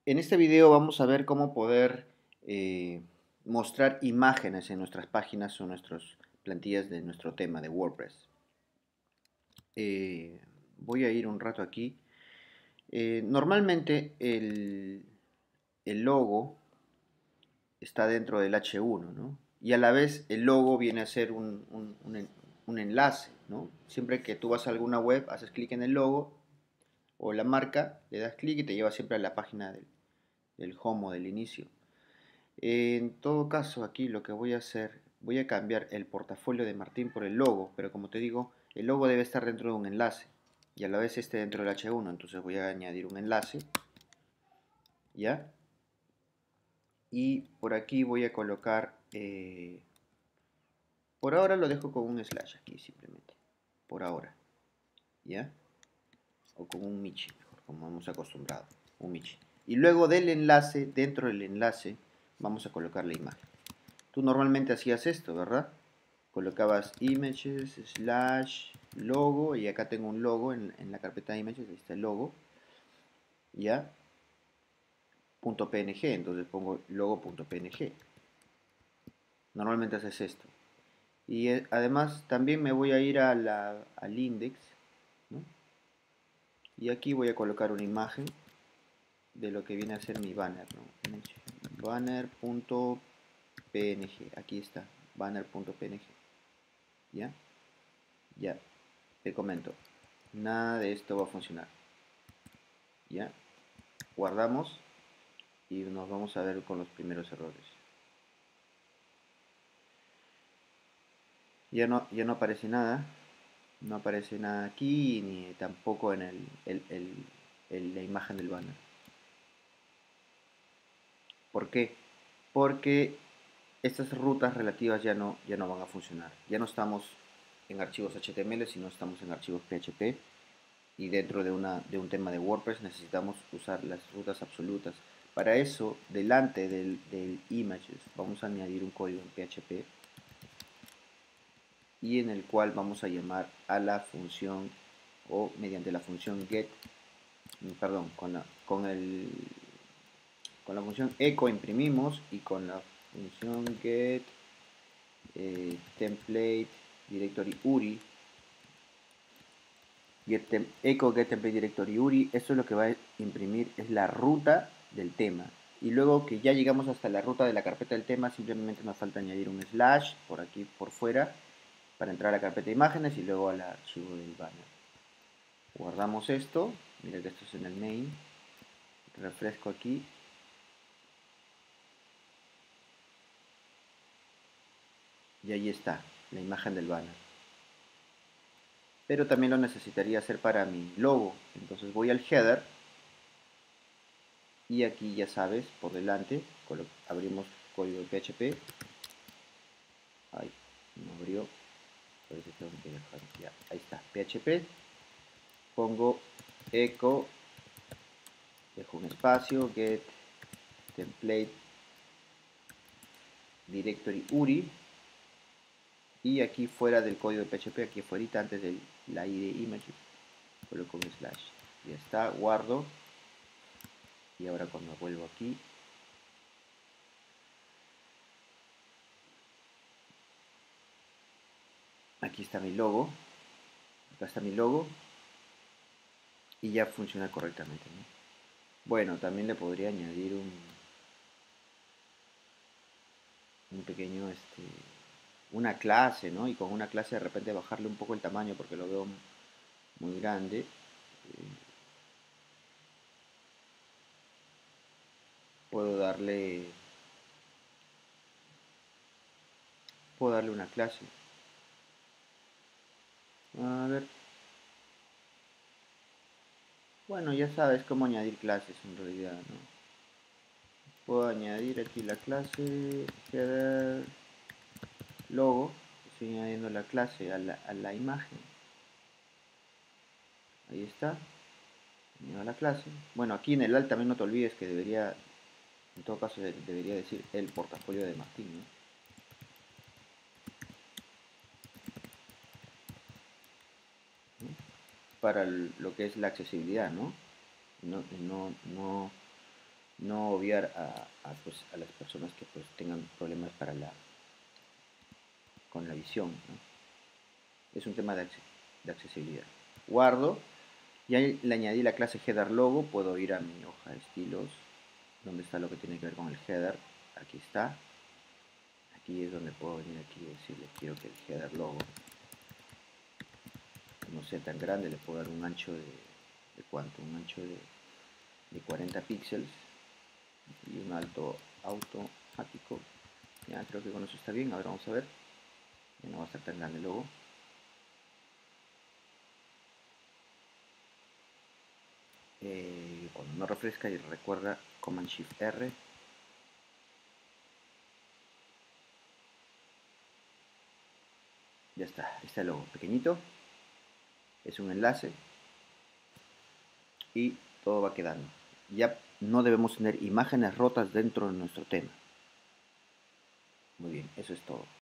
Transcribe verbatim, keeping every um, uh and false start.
En este video vamos a ver cómo poder eh, mostrar imágenes en nuestras páginas o nuestras plantillas de nuestro tema de WordPress. Eh, voy a ir un rato aquí. Eh, normalmente el, el logo está dentro del hache uno, ¿no? Y a la vez el logo viene a ser un, un, un, un enlace, ¿no? Siempre que tú vas a alguna web, haces clic en el logo o la marca, le das clic y te lleva siempre a la página del, del home o del inicio. En todo caso, aquí lo que voy a hacer, voy a cambiar el portafolio de Martín por el logo, pero como te digo, el logo debe estar dentro de un enlace y a la vez esté dentro del hache uno, entonces voy a añadir un enlace, ¿ya? Y por aquí voy a colocar, eh, por ahora lo dejo con un slash aquí simplemente, por ahora, ¿ya? O con un michi, mejor, como hemos acostumbrado, un michi. Y luego del enlace, dentro del enlace, vamos a colocar la imagen. Tú normalmente hacías esto, ¿verdad? Colocabas images, slash, logo, y acá tengo un logo en, en la carpeta de images, ahí está el logo, ya, punto .png, entonces pongo logo.png. Normalmente haces esto. Y eh, además también me voy a ir a la, al index, ¿no? Y aquí voy a colocar una imagen de lo que viene a ser mi banner, ¿no? Banner.png, aquí está, banner.png, ¿ya? Ya, te comento, nada de esto va a funcionar, ¿ya? Guardamos y nos vamos a ver con los primeros errores. Ya no, ya no aparece nada, no aparece nada aquí ni tampoco en el, el, el, el, la imagen del banner. ¿Por qué? Porque estas rutas relativas ya no, ya no van a funcionar. Ya no estamos en archivos H T M L, sino estamos en archivos P H P. Y dentro de, una, de un tema de WordPress necesitamos usar las rutas absolutas. Para eso, delante del, del images, vamos a añadir un código en P H P y en el cual vamos a llamar a la función o mediante la función get, perdón, con la, con el, con la función echo imprimimos y con la función get eh, template directory uri get tem, echo get template directory uri, eso es lo que va a imprimir, es la ruta del tema. Y luego que ya llegamos hasta la ruta de la carpeta del tema, simplemente nos falta añadir un slash por aquí por fuera para entrar a la carpeta de imágenes y luego al archivo del banner. Guardamos esto, mira que esto es en el main, refresco aquí. Y ahí está, la imagen del banner. Pero también lo necesitaría hacer para mi logo. Entonces voy al header y aquí ya sabes, por delante, abrimos código de P H P. Ahí, no abrió. Parece que tengo que dejar. Ya, ahí está, P H P. Pongo echo, dejo un espacio, get template directory uri. Y aquí fuera del código de P H P, aquí afuera, antes de la I D image, coloco un slash. Ya está, guardo. Y ahora cuando vuelvo aquí, aquí está mi logo, acá está mi logo y ya funciona correctamente, ¿no? Bueno, también le podría añadir un, un pequeño, este, una clase, ¿no? Y con una clase de repente bajarle un poco el tamaño porque lo veo muy grande. Puedo darle, puedo darle una clase. A ver. Bueno, ya sabes cómo añadir clases en realidad, ¿no? Puedo añadir aquí la clase header logo, estoy añadiendo la clase a la, a la imagen. Ahí está, añado la clase. Bueno, aquí en el alt también no te olvides que debería, en todo caso debería decir el portafolio de Martín, ¿no? Para lo que es la accesibilidad, ¿no? No, no, no no obviar a, a, pues, a las personas que pues tengan problemas para la con la visión, ¿no? Es un tema de, de accesibilidad. Guardo, ya le añadí la clase header logo, puedo ir a mi hoja de estilos, donde está lo que tiene que ver con el header, aquí está. Aquí es donde puedo venir aquí y decirle quiero que el header logo no sea tan grande, le puedo dar un ancho de, de cuánto, un ancho de, de cuarenta píxeles y un alto automático. Ya creo que con eso está bien. Ahora vamos a ver, ya no va a estar tan grande el logo. Eh, cuando no refresca y recuerda Command Shift R. Ya está, está el logo pequeñito, es un enlace y todo va quedando. Ya no debemos tener imágenes rotas dentro de nuestro tema. Muy bien, eso es todo.